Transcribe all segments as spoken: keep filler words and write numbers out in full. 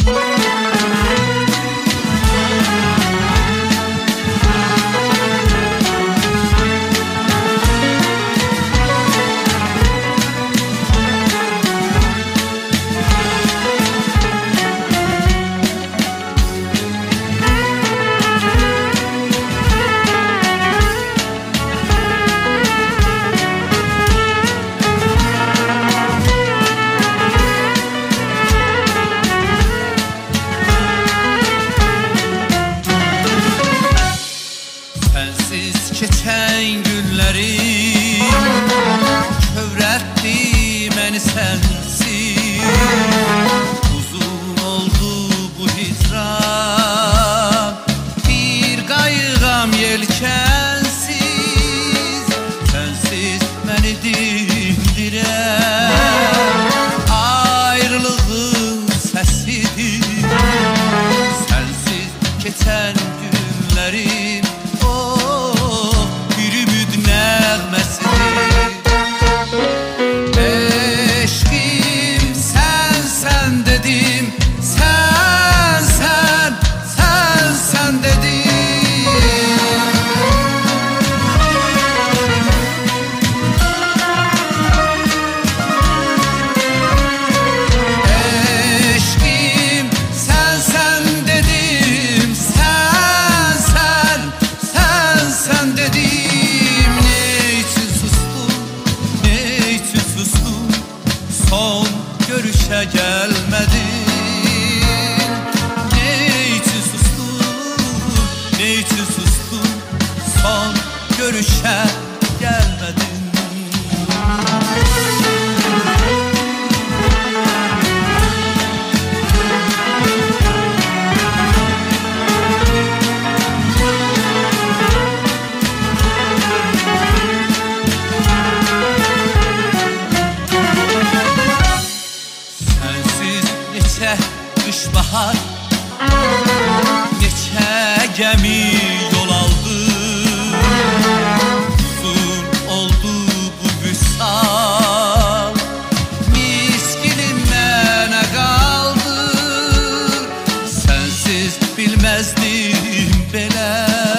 Geçen günlerim kövrətti məni sensiz. Uzun oldu bu hicran, bir qayığam yelkensiz. Sensiz məni dindirən ayrılığın səsidir. Sensiz geçen günlerim eşkim sen sen dedim, sen sen sen sen dedim. Eşkim sen sen dedim, sen sen sen sen dedim. Ne için sustum, ne için sustum, son görüşe gelmedin. Ne için sustum, ne için sustum, son görüşe gelmedin. Neçə qış bahar, neçə gəmi yol aldı. Uzun oldu bu vüsal, miskilim mənə qaldı. Sensiz bilməzdim belə,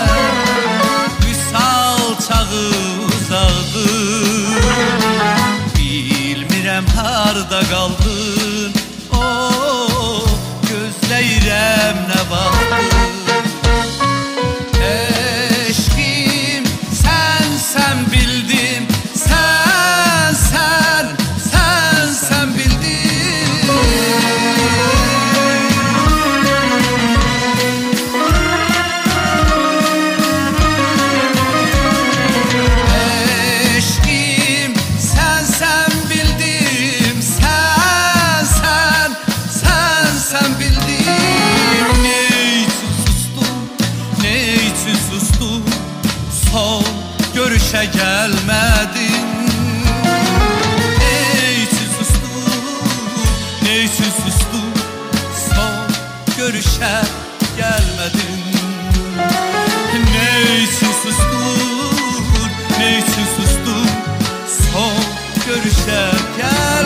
vüsal çağı uzaqdır. Bilmirəm harda qaldın, gözləyirəm nə vaxtdır. Eşkim sən sən bildim, sən sən sən sən bildim. Eşkim sen sen bildim, sen sen sen sen bildim. Ne için sustum, ne için sustum, son görüşe gelmedin. Ne için sustum, ne için sustum, son görüşe gelmedin. Ne için sustum, ne için sustum, son görüşe gelmedin.